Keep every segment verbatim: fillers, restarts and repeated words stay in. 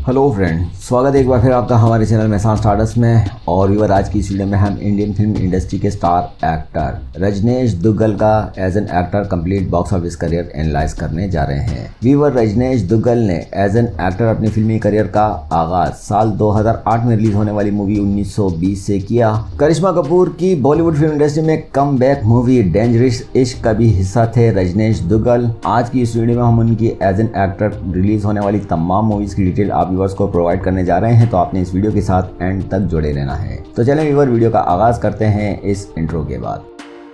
Hello friend, स्वागत है एक बार फिर आपका हमारे चैनल मेहसान स्टार्टस में। और व्यूअर, आज की इस वीडियो में हम इंडियन फिल्म इंडस्ट्री के स्टार एक्टर रजनीश दुग्गल का as an actor complete box office career analyse करने जा रहे हैं। व्यूअर, रजनीश दुग्गल ने एज एन एक्टर अपनी फिल्मी करियर का आगाज साल दो हज़ार आठ में रिलीज होने वाली मूवी उन्नीस सौ बीस से किया। करिश्मा कपूर की बॉलीवुड फिल्म इंडस्ट्री में कम बैक मूवी डेंजरस इश्क का भी हिस्सा थे रजनीश दुग्गल। आज की इस वीडियो में हम उनकी एज एन एक्टर रिलीज होने वाली तमाम मूवीज की डिटेल आप व्यूअर्स को प्रोवाइड करने जा रहे हैं, तो आपने इस वीडियो के साथ एंड तक जुड़े रहना है। तो चलें व्यूअर, वीडियो का आगाज करते हैं इस इंट्रो के बाद।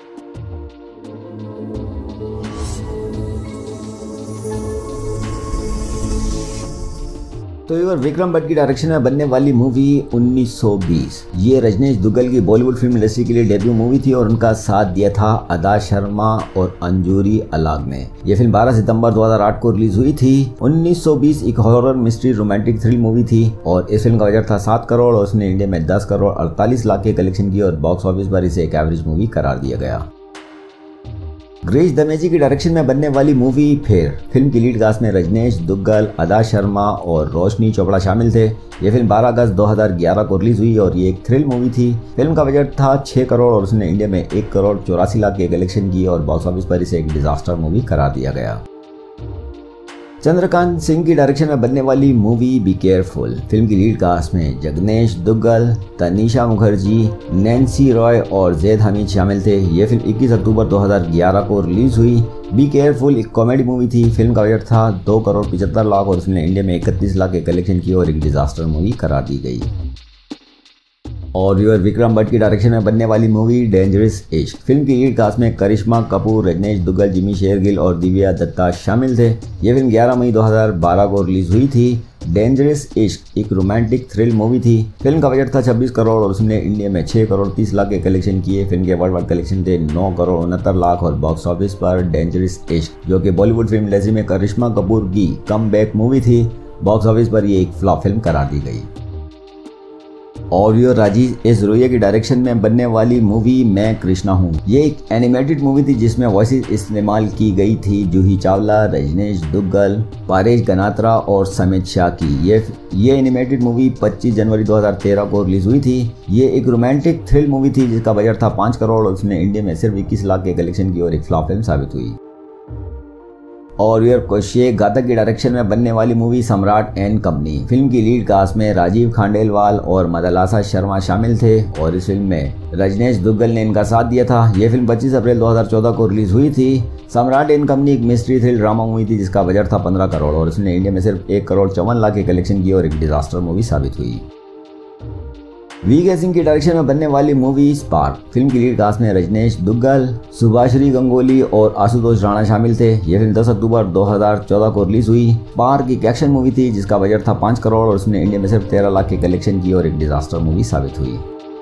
तो व्यूअर, विक्रम भट्ट की डायरेक्शन में बनने वाली मूवी उन्नीस सौ बीस ये रजनीश दुग्गल की बॉलीवुड फिल्म इंडस्ट्री के लिए डेब्यू मूवी थी और उनका साथ दिया था अदा शर्मा और अंजूरी अलाग ने। ये फिल्म बारह सितंबर दो हज़ार आठ को रिलीज हुई थी। उन्नीस सौ बीस एक horror mystery romantic thrill movie थी और इस फिल्म का बजट था सात करोड़ और उसने इंडिया में दस करोड़ अड़तालीस लाख के कलेक्शन की और बॉक्स ऑफिस पर इसे एक एवरेज मूवी करार दिया गया। ग्रीश दमेजी की डायरेक्शन में बनने वाली मूवी फिर फिल्म की लीड कास्ट में रजनीश दुग्गल, अदा शर्मा और रोशनी चोपड़ा शामिल थे। ये फिल्म बारह अगस्त दो हज़ार ग्यारह को रिलीज हुई और ये एक थ्रिल मूवी थी। फिल्म का बजट था छह करोड़ और उसने इंडिया में एक करोड़ चौरासी लाख के कलेक्शन की और बॉक्स ऑफिस पर इसे एक डिजास्टर मूवी करार दिया गया। चंद्रकांत सिंह की डायरेक्शन में बनने वाली मूवी बी केयरफुल फिल्म की लीड कास्ट में जगनेश दुग्गल, तनीषा मुखर्जी, नैन्सी रॉय और जैद हमीद शामिल थे। ये फिल्म इक्कीस अक्टूबर दो हज़ार ग्यारह को रिलीज हुई। बी केयरफुल एक कॉमेडी मूवी थी। फिल्म का बजट था दो करोड़ पिछहत्तर लाख और उसने इंडिया में इकतीस लाख के कलेक्शन की और एक डिजास्टर मूवी करार दी गई। और व्यूअर, विक्रम भट्ट की डायरेक्शन में बनने वाली मूवी डेंजरस इश्क फिल्म की लीड कास्ट में करिश्मा कपूर, रजनीश दुग्गल, जिमी शेरगिल और दिव्या दत्ता शामिल थे। ये फिल्म ग्यारह मई दो हज़ार बारह को रिलीज हुई थी। डेंजरस इश्क एक रोमांटिक थ्रिल मूवी थी। फिल्म का बजट था छब्बीस करोड़ और उसने इंडिया में छह करोड़ तीस लाख के कलेक्शन किए। फिल्म के वर्ल्ड वाइड कलेक्शन थे नौ करोड़ उनहत्तर लाख और बॉक्स ऑफिस पर डेंजरस इश्क, जो कि बॉलीवुड फिल्म इंडस्ट्री में करिश्मा कपूर की कम बैक मूवी थी, बॉक्स ऑफिस पर ये एक फ्लॉप फिल्म करार दी गई। और ये राजीव एस रोहिया की डायरेक्शन में बनने वाली मूवी मैं कृष्णा हूँ ये एक एनिमेटेड मूवी थी जिसमें वॉइसेस इस्तेमाल की गई थी जूही चावला, रजनीश दुग्गल, पारेश गनात्रा और समित शाह की। ये ये एनिमेटेड मूवी पच्चीस जनवरी दो हज़ार तेरह को रिलीज हुई थी। ये एक रोमांटिक थ्रिल मूवी थी जिसका बजट था पाँच करोड़ और उसने इंडिया में सिर्फ इक्कीस लाख के कलेक्शन की और एक फ्लॉप फिल्म साबित हुई। और वीर कौशिक घातक की डायरेक्शन में बनने वाली movie Samrat and company film की लीड कास्ट में राजीव खांडेलवाल और मदलासा शर्मा शामिल थे और इस फिल्म में रजनीश दुग्गल ने इनका साथ दिया था। यह फिल्म पच्चीस अप्रैल दो हज़ार चौदह को रिलीज हुई थी। सम्राट एंड कंपनी एक मिस्ट्री थ्रिल ड्रामा मूवी थी जिसका बजट था पंद्रह करोड़ और इसने इंडिया में सिर्फ एक करोड़ चौवन लाख के कलेक्शन की और एक डिजास्टर मूवी साबित हुई। वी के सिंह की डायरेक्शन में बनने वाली मूवी स्पार्क फिल्म की लीड कास्ट में रजनीश दुग्गल, सुभाश्री गंगोली और आशुतोष राणा शामिल थे। यह फिल्म दस अक्टूबर दो हज़ार चौदह को रिलीज हुई। स्पार्क एक एक्शन मूवी थी जिसका बजट था पाँच करोड़ और उसने इंडिया में सिर्फ तेरह लाख के कलेक्शन की और एक डिजास्टर मूवी साबित हुई।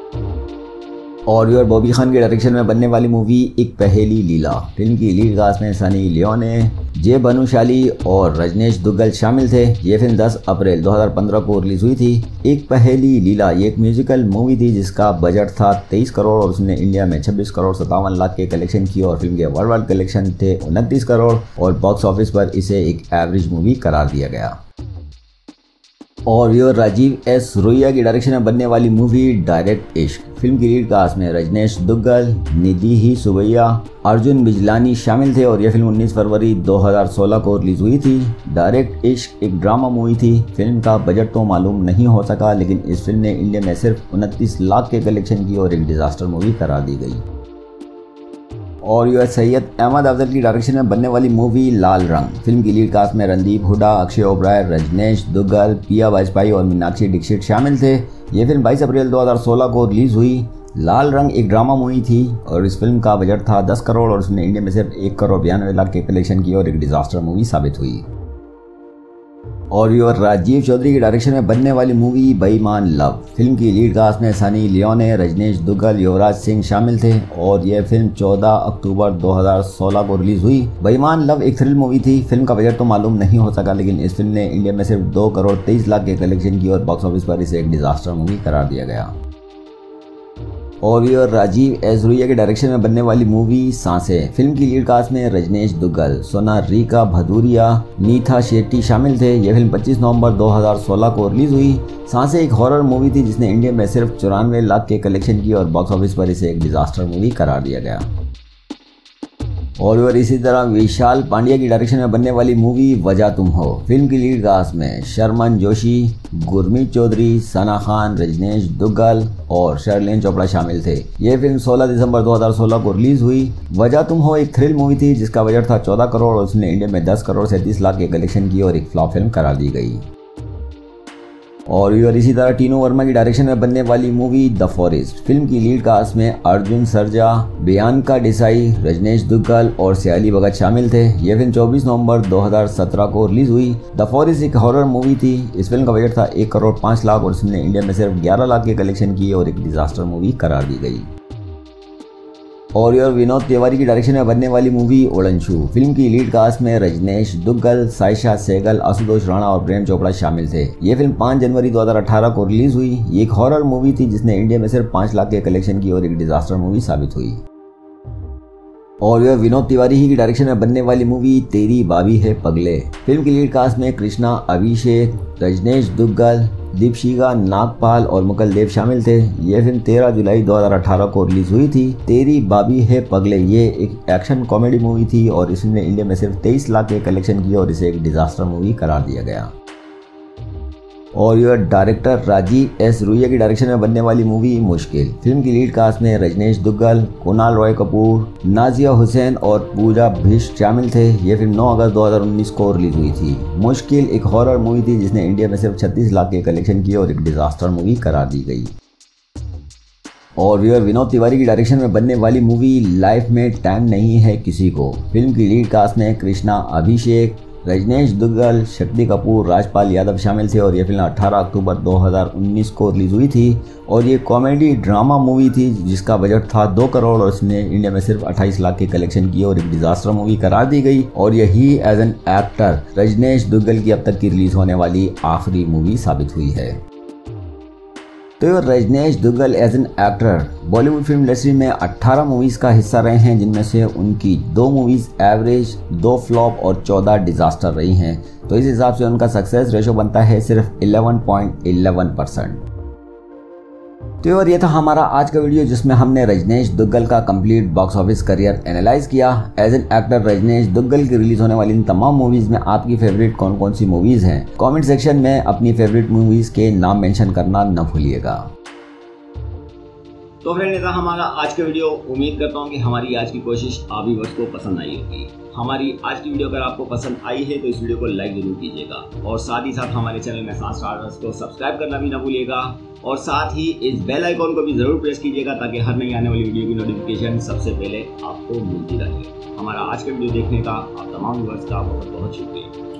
और व्यूअर, बॉबी खान के डायरेक्शन में बनने वाली मूवी एक पहेली लीला फिल्म की लीड कास्ट में सनी लियोने, जे भानुशाली और रजनीश दुग्गल शामिल थे। ये फिल्म दस अप्रैल दो हज़ार पंद्रह को रिलीज हुई थी। एक पहेली लीला ये एक म्यूजिकल मूवी थी जिसका बजट था तेईस करोड़ और उसने इंडिया में छब्बीस करोड़ सत्तावन लाख के कलेक्शन की और फिल्म के वर्ल्ड वाइड कलेक्शन थे उनतीस करोड़ और बॉक्स ऑफिस पर इसे एक एवरेज मूवी करार दिया गया। और व्यूअर, राजीव एस रोहिया की डायरेक्शन में बनने वाली मूवी डायरेक्ट इश्क फिल्म की लीड कास्ट में रजनीश दुग्गल, निधि ही सुबैया, अर्जुन बिजलानी शामिल थे और यह फिल्म उन्नीस फरवरी दो हज़ार सोलह को रिलीज हुई थी। डायरेक्ट इश्क एक ड्रामा मूवी थी। फिल्म का बजट तो मालूम नहीं हो सका लेकिन इस फिल्म ने इंडिया में सिर्फ उनतीस लाख के कलेक्शन की और एक डिजास्टर मूवी करार दी गई। और यू सैयद अहमद अफजल की डायरेक्शन में बनने वाली मूवी लाल रंग फिल्म की लीड कास्ट में रणदीप हुडा, अक्षय ओबराय, रजनीश दुग्गल, पिया वाजपेयी और मीनाक्षी दीक्षित शामिल थे। ये फिल्म बाईस अप्रैल दो हज़ार सोलह को रिलीज हुई। लाल रंग एक ड्रामा मूवी थी और इस फिल्म का बजट था दस करोड़ और उसने इंडिया में सिर्फ एक करोड़ बयानवे लाख के कलेक्शन की और एक डिजास्टर मूवी साबित हुई। और व्यूअर, राजीव चौधरी की डायरेक्शन में बनने वाली मूवी बेईमान लव फिल्म की लीड कास्ट में सनी लियोने, रजनीश दुग्गल, युवराज सिंह शामिल थे और यह फिल्म चौदह अक्टूबर दो हज़ार सोलह को रिलीज हुई। बेईमान लव एक थ्रिल मूवी थी। फिल्म का बजट तो मालूम नहीं हो सका लेकिन इस फिल्म ने इंडिया में सिर्फ दो करोड़ तेईस लाख के कलेक्शन की और बॉक्स ऑफिस पर इसे एक डिजास्टर मूवी करार दिया गया। और ये राजीव एस रुइया के डायरेक्शन में बनने वाली मूवी सांसें। फिल्म की लीड कास्ट में रजनीश दुग्गल, सोनारिका भदौरिया, नीथा शेट्टी शामिल थे। यह फिल्म पच्चीस नवंबर दो हज़ार सोलह को रिलीज हुई। सांसें एक हॉरर मूवी थी जिसने इंडिया में सिर्फ चौरानवे लाख के कलेक्शन की और बॉक्स ऑफिस पर इसे एक डिजास्टर मूवी करार दिया गया। और इसी तरह विशाल पांड्या की डायरेक्शन में बनने वाली मूवी वजह तुम हो। फिल्म की लीड कास्ट में शर्मन जोशी, गुरमीत चौधरी, सना खान, रजनीश दुग्गल और शर्लिन चोपड़ा शामिल थे। यह फिल्म सोलह दिसंबर दो हज़ार सोलह को रिलीज हुई। वजह तुम हो एक थ्रिल मूवी थी जिसका बजट था चौदह करोड़ और उसने इंडिया में दस करोड़ सैंतीस लाख के कलेक्शन की और एक फ्लॉप फिल्म करार दी गई। और इसी तरह टीनू वर्मा की डायरेक्शन में बनने वाली मूवी द फॉरेस्ट। फिल्म की लीड कास्ट में अर्जुन सरजा, बियांका देसाई, रजनीश दुग्गल और सयाली भगत शामिल थे। यह फिल्म चौबीस नवंबर दो हज़ार सत्रह को रिलीज हुई। द फॉरेस्ट एक हॉरर मूवी थी। इस फिल्म का बजट था एक करोड़ पाँच लाख और इसने इंडिया में सिर्फ ग्यारह लाख के कलेक्शन किए और एक डिजास्टर मूवी करार दी गई। और यह विनोद तिवारी की डायरेक्शन में बनने वाली मूवी ओलंशु। फिल्म की लीड कास्ट में रजनीश दुग्गल, साइशा सहगल, आशुतोष राणा और प्रेम चोपड़ा शामिल थे। यह फिल्म पाँच जनवरी दो हज़ार अठारह को रिलीज हुई। ये एक हॉरर मूवी थी जिसने इंडिया में सिर्फ पाँच लाख के कलेक्शन की और एक डिजास्टर मूवी साबित हुई। और यह विनोद तिवारी ही की डायरेक्शन में बनने वाली मूवी तेरी बाबी है पगले। फिल्म की लीड कास्ट में कृष्णा, अभिषेक, रजनीश दुग्गल, दीपशिका नागपाल और मुकुल देव शामिल थे। यह फिल्म तेरह जुलाई दो हज़ार अठारह को रिलीज हुई थी। तेरी बाबी है पगले ये एक एक्शन कॉमेडी मूवी थी और इसने इंडिया में सिर्फ तेईस लाख के कलेक्शन किए और इसे एक डिजास्टर मूवी करार दिया गया। और यह डायरेक्टर राजीव एस रुइया की डायरेक्शन में बनने वाली मूवी मुश्किल। फिल्म की लीड कास्ट में रजनीश दुग्गल, कुणाल रॉय कपूर, नाजिया हुसैन और पूजा भिष्ट शामिल थे। यह फिल्म नौ अगस्त दो हज़ार उन्नीस को रिलीज हुई थी। मुश्किल एक हॉरर मूवी थी जिसने इंडिया में सिर्फ छत्तीस लाख के कलेक्शन किए और एक डिजास्टर मूवी करार दी गई। और यह विनोद तिवारी की डायरेक्शन में बनने वाली मूवी लाइफ में टाइम नहीं है किसी को। फिल्म की लीड कास्ट में कृष्णा, अभिषेक, रजनीश दुग्गल, शक्ति कपूर, राजपाल यादव शामिल थे। और यह फिल्म अठारह अक्टूबर दो हज़ार उन्नीस को रिलीज हुई थी और ये कॉमेडी ड्रामा मूवी थी जिसका बजट था दो करोड़ और इसने इंडिया में सिर्फ अट्ठाईस लाख के कलेक्शन किए और एक डिजास्टर मूवी करार दी गई। और यही as an actor Rajneesh Duggal की अब तक की रिलीज होने वाली आखिरी मूवी साबित हुई है। तो ये Rajneesh Duggal as an actor Bollywood film industry में अठारह मूवीज का हिस्सा रहे हैं जिनमें से उनकी दो मूवीज एवरेज, दो फ्लॉप और चौदह डिजास्टर रही हैं। तो इस हिसाब से उनका सक्सेस रेशो बनता है सिर्फ ग्यारह पॉइंट एक एक परसेंट। तो और ये था हमारा आज का वीडियो जिसमें हमने रजनीश दुग्गल का complete box office career analyse किया। As an actor Rajneesh Duggal की रिलीज होने वाली इन तमाम मूवीज में आपकी फेवरेट कौन कौन सी मूवीज हैं? कमेंट सेक्शन में अपनी फेवरेट मूवीज के नाम मेंशन करना न भूलिएगा। तो फ्रेंड ये था हमारा आज का वीडियो। उम्मीद करता हूँ कि हमारी आज की कोशिश आप भी को पसंद आई होगी। हमारी आज की वीडियो अगर आपको पसंद आई है तो इस वीडियो को लाइक जरूर कीजिएगा और साथ ही साथ हमारे चैनल में सात स्टार्स को सब्सक्राइब करना भी ना भूलिएगा और साथ ही इस बेल आइकॉन को भी जरूर प्रेस कीजिएगा ताकि हर नई आने वाली वीडियो की नोटिफिकेशन सबसे पहले आपको मिलती रहे। हमारा आज का वीडियो देखने का आप तमाम व्यूअर्स का बहुत बहुत शुक्रिया।